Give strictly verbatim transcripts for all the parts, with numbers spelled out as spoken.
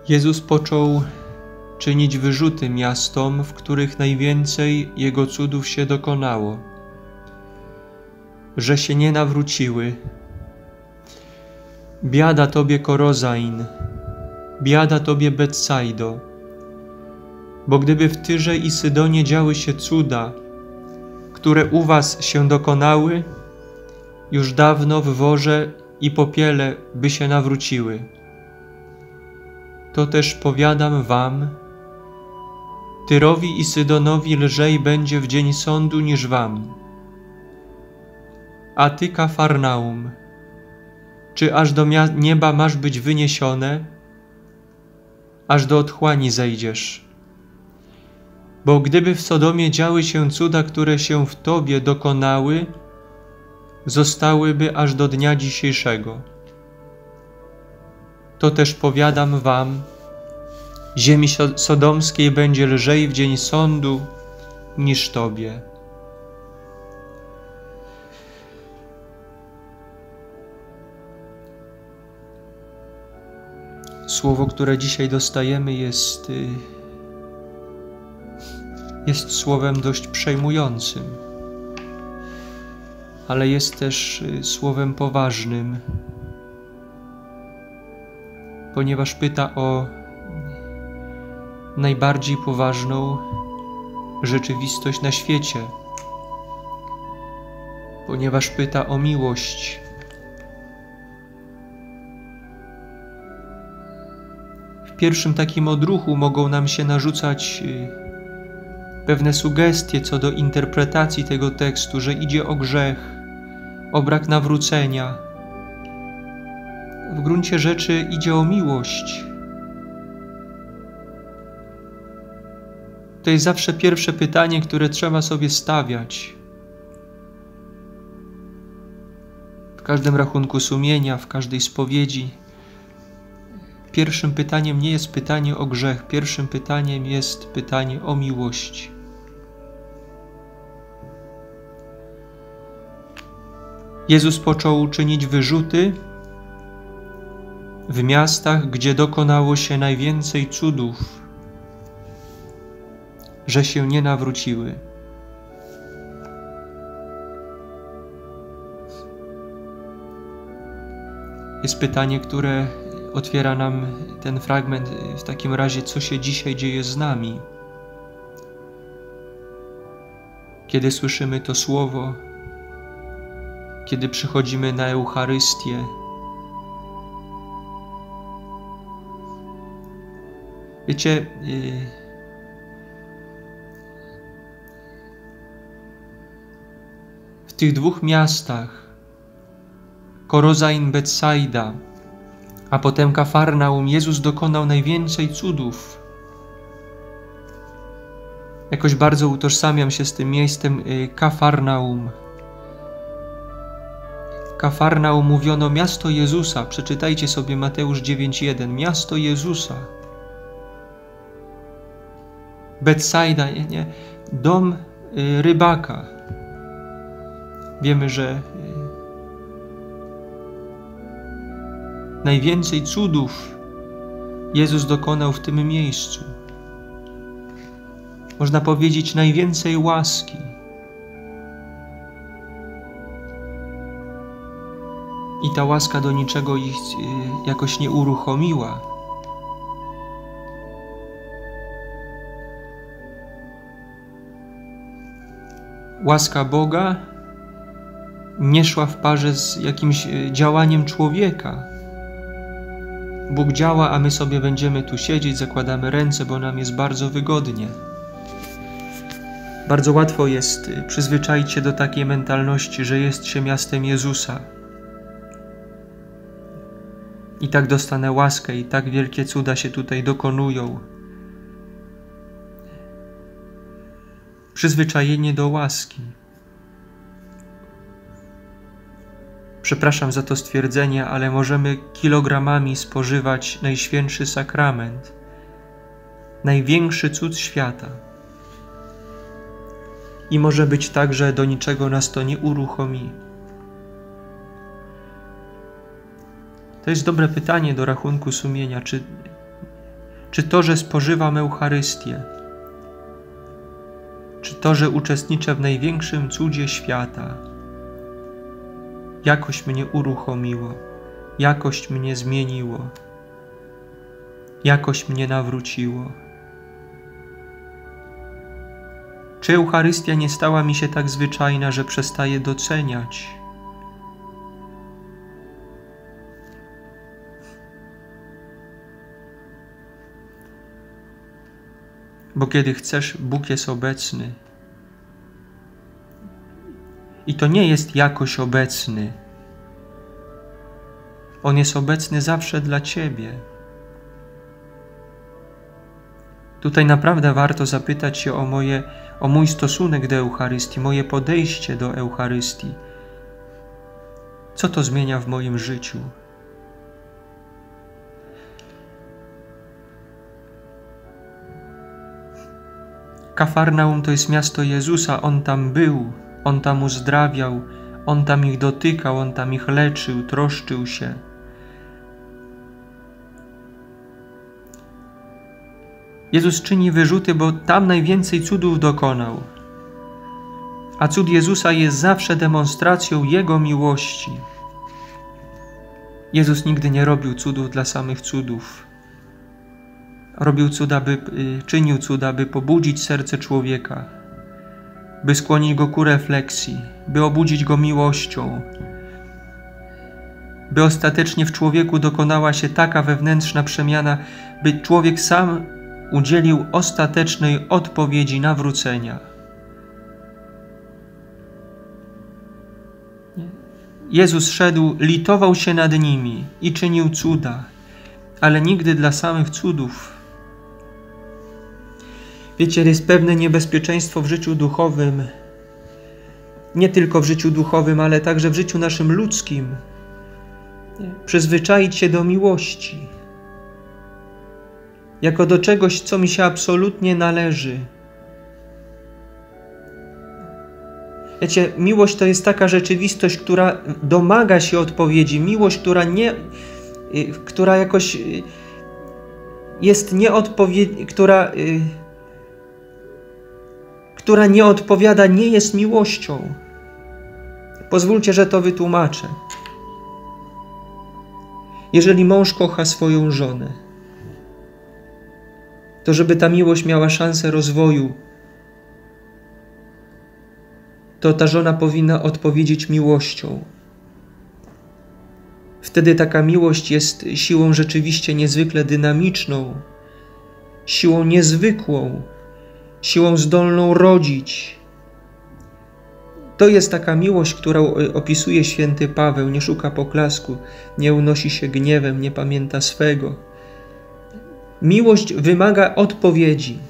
Jezus począł czynić wyrzuty miastom, w których najwięcej Jego cudów się dokonało, że się nie nawróciły. Biada Tobie, Korozain, biada Tobie, Betsaido, bo gdyby w Tyrze i Sydonie działy się cuda, które u was się dokonały, już dawno w worze i popiele by się nawróciły. To też powiadam wam, Tyrowi i Sydonowi lżej będzie w dzień sądu niż wam. A ty, Kafarnaum, czy aż do nieba masz być wyniesione, aż do otchłani zejdziesz? Bo gdyby w Sodomie działy się cuda, które się w tobie dokonały, zostałyby aż do dnia dzisiejszego. To też powiadam wam, ziemi sodomskiej będzie lżej w dzień sądu niż tobie. Słowo, które dzisiaj dostajemy, jest, jest słowem dość przejmującym, ale jest też słowem poważnym, ponieważ pyta o najbardziej poważną rzeczywistość na świecie, ponieważ pyta o miłość. W pierwszym takim odruchu mogą nam się narzucać pewne sugestie co do interpretacji tego tekstu, że idzie o grzech, o brak nawrócenia. W gruncie rzeczy idzie o miłość. To jest zawsze pierwsze pytanie, które trzeba sobie stawiać. W każdym rachunku sumienia, w każdej spowiedzi. Pierwszym pytaniem nie jest pytanie o grzech, pierwszym pytaniem jest pytanie o miłość. Jezus począł czynić wyrzuty w miastach, gdzie dokonało się najwięcej cudów, że się nie nawróciły. Jest pytanie, które otwiera nam ten fragment w takim razie, co się dzisiaj dzieje z nami, kiedy słyszymy to słowo, kiedy przychodzimy na Eucharystię. Wiecie, w tych dwóch miastach, Korozain, Betsaida, a potem Kafarnaum, Jezus dokonał najwięcej cudów. Jakoś bardzo utożsamiam się z tym miejscem Kafarnaum. Kafarnaum mówiono miasto Jezusa. Przeczytajcie sobie Mateusz dziewięć jeden. Miasto Jezusa. Betsaida, nie, nie. Dom y, rybaka. Wiemy, że y, najwięcej cudów Jezus dokonał w tym miejscu. Można powiedzieć najwięcej łaski. I ta łaska do niczego ich jakoś nie uruchomiła. Łaska Boga nie szła w parze z jakimś działaniem człowieka. Bóg działa, a my sobie będziemy tu siedzieć, zakładamy ręce, bo nam jest bardzo wygodnie. Bardzo łatwo jest przyzwyczaić się do takiej mentalności, że jest się miastem Jezusa. I tak dostanę łaskę, i tak wielkie cuda się tutaj dokonują. Przyzwyczajenie do łaski. Przepraszam za to stwierdzenie, ale możemy kilogramami spożywać najświętszy sakrament, największy cud świata. I może być tak, że do niczego nas to nie uruchomi. To jest dobre pytanie do rachunku sumienia, czy Czy to, że spożywam Eucharystię? Czy to, że uczestniczę w największym cudzie świata? Jakoś mnie uruchomiło, jakoś mnie zmieniło, jakoś mnie nawróciło. Czy Eucharystia nie stała mi się tak zwyczajna, że przestaję doceniać? Bo kiedy chcesz, Bóg jest obecny. I to nie jest jakoś obecny. On jest obecny zawsze dla Ciebie. Tutaj naprawdę warto zapytać się o, moje, o mój stosunek do Eucharystii, moje podejście do Eucharystii. Co to zmienia w moim życiu? Kafarnaum to jest miasto Jezusa. On tam był, On tam uzdrawiał, On tam ich dotykał, On tam ich leczył, troszczył się. Jezus czyni wyrzuty, bo tam najwięcej cudów dokonał. A cud Jezusa jest zawsze demonstracją Jego miłości. Jezus nigdy nie robił cudów dla samych cudów. Robił cuda, by, czynił cuda, by pobudzić serce człowieka, by skłonić go ku refleksji, by obudzić go miłością, by ostatecznie w człowieku dokonała się taka wewnętrzna przemiana, by człowiek sam udzielił ostatecznej odpowiedzi nawrócenia. Jezus szedł, litował się nad nimi i czynił cuda, ale nigdy dla samych cudów. Wiecie, jest pewne niebezpieczeństwo w życiu duchowym, nie tylko w życiu duchowym, ale także w życiu naszym ludzkim. Przyzwyczaić się do miłości, jako do czegoś, co mi się absolutnie należy. Wiecie, miłość to jest taka rzeczywistość, która domaga się odpowiedzi. Miłość, która nie, która jakoś jest nieodpowiednia, która, która nie odpowiada, nie jest miłością. Pozwólcie, że to wytłumaczę. Jeżeli mąż kocha swoją żonę, to żeby ta miłość miała szansę rozwoju, to ta żona powinna odpowiedzieć miłością. Wtedy taka miłość jest siłą rzeczywiście niezwykle dynamiczną, siłą niezwykłą, siłą zdolną rodzić. To jest taka miłość, którą opisuje święty Paweł. Nie szuka poklasku, nie unosi się gniewem, nie pamięta swego. Miłość wymaga odpowiedzi.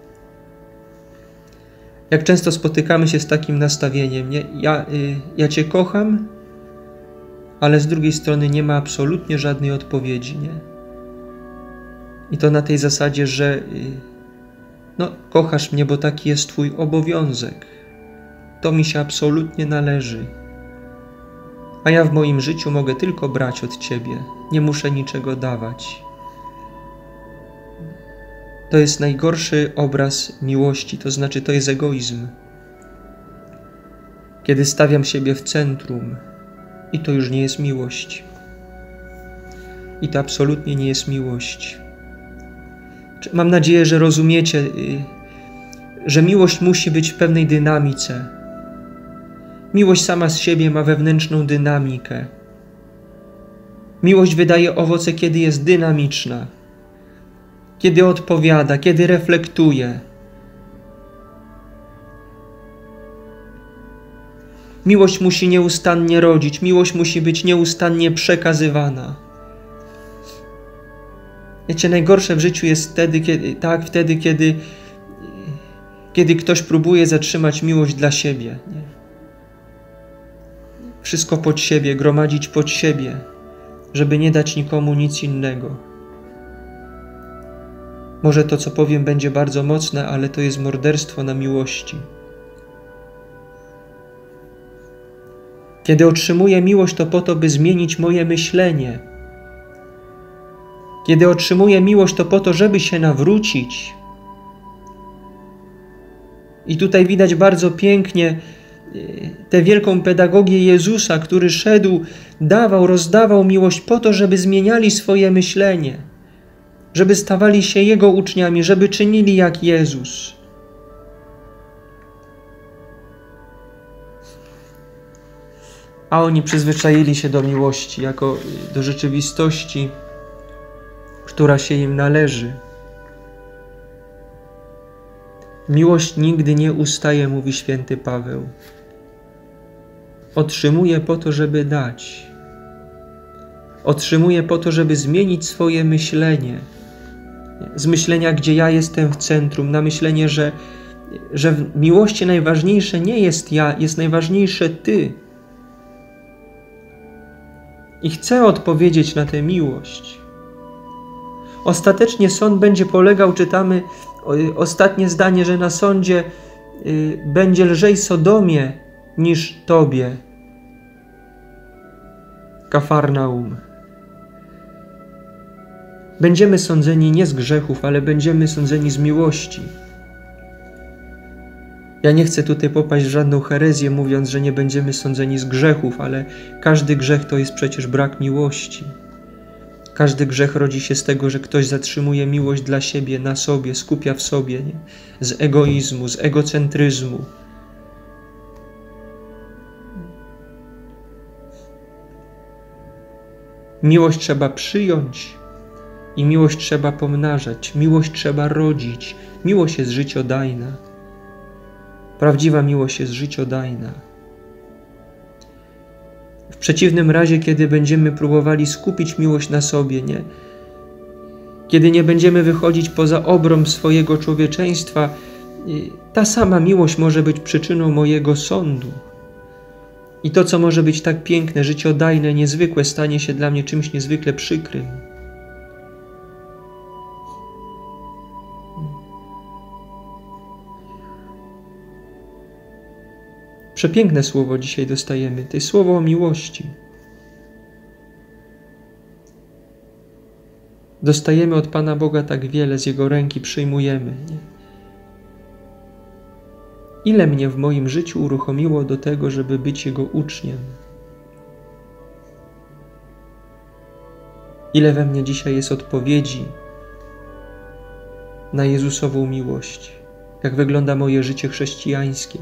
Jak często spotykamy się z takim nastawieniem, nie? Ja, y, ja Cię kocham, ale z drugiej strony nie ma absolutnie żadnej odpowiedzi, nie? I to na tej zasadzie, że y, no, kochasz mnie, bo taki jest Twój obowiązek. To mi się absolutnie należy. A ja w moim życiu mogę tylko brać od Ciebie. Nie muszę niczego dawać. To jest najgorszy obraz miłości, to znaczy to jest egoizm. Kiedy stawiam siebie w centrum i to już nie jest miłość. I to absolutnie nie jest miłość. Mam nadzieję, że rozumiecie, że miłość musi być w pewnej dynamice. Miłość sama z siebie ma wewnętrzną dynamikę. Miłość wydaje owoce, kiedy jest dynamiczna, kiedy odpowiada, kiedy reflektuje. Miłość musi nieustannie rodzić, miłość musi być nieustannie przekazywana. Wiecie, najgorsze w życiu jest wtedy, kiedy, tak, wtedy, kiedy, kiedy ktoś próbuje zatrzymać miłość dla siebie. Nie? Wszystko pod siebie, gromadzić pod siebie, żeby nie dać nikomu nic innego. Może to, co powiem, będzie bardzo mocne, ale to jest morderstwo na miłości. Kiedy otrzymuję miłość, to po to, by zmienić moje myślenie. Kiedy otrzymuję miłość, to po to, żeby się nawrócić. I tutaj widać bardzo pięknie tę wielką pedagogię Jezusa, który szedł, dawał, rozdawał miłość po to, żeby zmieniali swoje myślenie, żeby stawali się Jego uczniami, żeby czynili jak Jezus. A oni przyzwyczaili się do miłości jako do rzeczywistości, która się im należy. Miłość nigdy nie ustaje, mówi święty Paweł. Otrzymuje po to, żeby dać. Otrzymuje po to, żeby zmienić swoje myślenie. Z myślenia, gdzie ja jestem w centrum, na myślenie, że, że w miłości najważniejsze nie jest ja, jest najważniejsze Ty. I chcę odpowiedzieć na tę miłość. Ostatecznie sąd będzie polegał, czytamy ostatnie zdanie, że na sądzie będzie lżej Sodomie niż Tobie, Kafarnaum. Będziemy sądzeni nie z grzechów, ale będziemy sądzeni z miłości. Ja nie chcę tutaj popaść w żadną herezję, mówiąc, że nie będziemy sądzeni z grzechów, ale każdy grzech to jest przecież brak miłości. Każdy grzech rodzi się z tego, że ktoś zatrzymuje miłość dla siebie, na sobie, skupia w sobie, nie? Z egoizmu, z egocentryzmu. Miłość trzeba przyjąć i miłość trzeba pomnażać, miłość trzeba rodzić. Miłość jest życiodajna. Prawdziwa miłość jest życiodajna. W przeciwnym razie, kiedy będziemy próbowali skupić miłość na sobie, nie? Kiedy nie będziemy wychodzić poza obrąb swojego człowieczeństwa, ta sama miłość może być przyczyną mojego sądu. I to, co może być tak piękne, życiodajne, niezwykłe, stanie się dla mnie czymś niezwykle przykrym. Przepiękne słowo dzisiaj dostajemy, to jest słowo o miłości. Dostajemy od Pana Boga tak wiele, z Jego ręki przyjmujemy. Nie? Ile mnie w moim życiu uruchomiło do tego, żeby być Jego uczniem? Ile we mnie dzisiaj jest odpowiedzi na Jezusową miłość? Jak wygląda moje życie chrześcijańskie?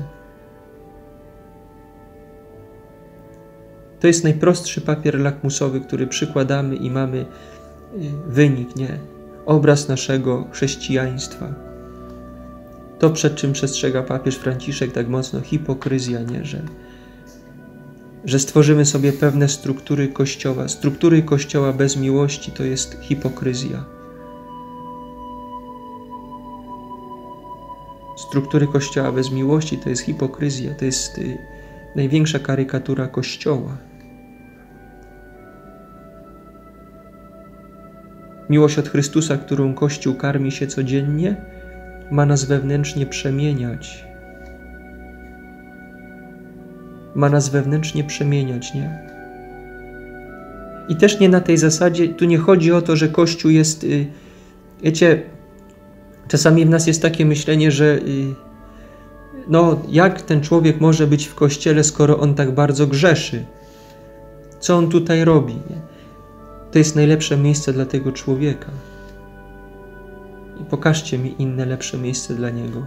To jest najprostszy papier lakmusowy, który przykładamy i mamy wynik, nie? Obraz naszego chrześcijaństwa. To, przed czym przestrzega papież Franciszek tak mocno, hipokryzja, nie? Że, że stworzymy sobie pewne struktury Kościoła. Struktury Kościoła bez miłości to jest hipokryzja. Struktury Kościoła bez miłości to jest hipokryzja, to jest y, największa karykatura Kościoła. Miłość od Chrystusa, którą Kościół karmi się codziennie, ma nas wewnętrznie przemieniać. Ma nas wewnętrznie przemieniać, nie? I też nie na tej zasadzie, tu nie chodzi o to, że Kościół jest, y, wiecie, czasami w nas jest takie myślenie, że y, no jak ten człowiek może być w Kościele, skoro on tak bardzo grzeszy? Co on tutaj robi? Nie? To jest najlepsze miejsce dla tego człowieka. I pokażcie mi inne, lepsze miejsce dla niego.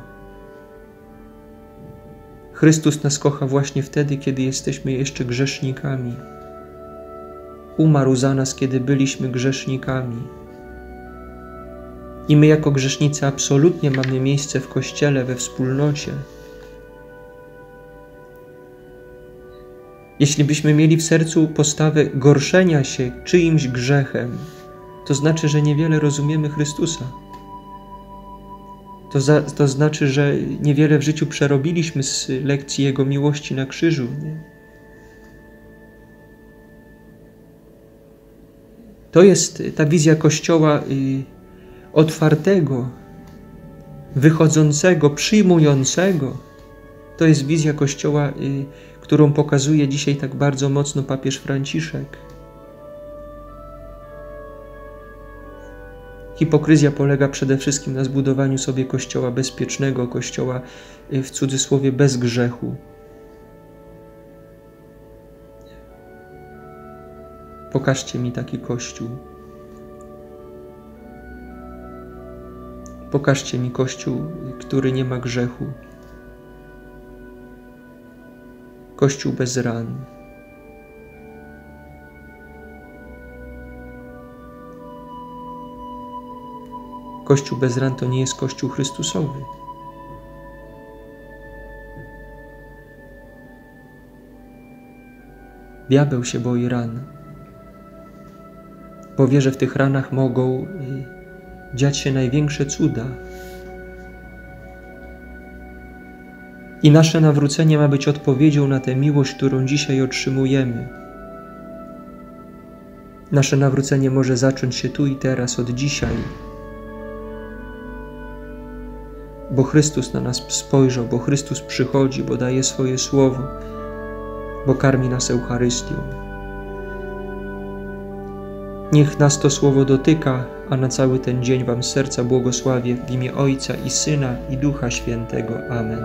Chrystus nas kocha właśnie wtedy, kiedy jesteśmy jeszcze grzesznikami. Umarł za nas, kiedy byliśmy grzesznikami. I my jako grzesznicy absolutnie mamy miejsce w Kościele, we wspólnocie. Jeśli byśmy mieli w sercu postawę gorszenia się czyimś grzechem, to znaczy, że niewiele rozumiemy Chrystusa. To, za, to znaczy, że niewiele w życiu przerobiliśmy z lekcji Jego miłości na krzyżu. Nie? To jest ta wizja Kościoła y, otwartego, wychodzącego, przyjmującego. To jest wizja Kościoła, y, którą pokazuje dzisiaj tak bardzo mocno papież Franciszek. Hipokryzja polega przede wszystkim na zbudowaniu sobie kościoła bezpiecznego, kościoła w cudzysłowie bez grzechu. Pokażcie mi taki kościół. Pokażcie mi kościół, który nie ma grzechu. Kościół bez ran. Kościół bez ran to nie jest Kościół Chrystusowy. Diabeł się boi ran, bo wie, że w tych ranach mogą dziać się największe cuda. I nasze nawrócenie ma być odpowiedzią na tę miłość, którą dzisiaj otrzymujemy. Nasze nawrócenie może zacząć się tu i teraz, od dzisiaj. Bo Chrystus na nas spojrzał, bo Chrystus przychodzi, bo daje swoje słowo, bo karmi nas Eucharystią. Niech nas to słowo dotyka, a na cały ten dzień Wam z serca błogosławię w imię Ojca i Syna i Ducha Świętego. Amen.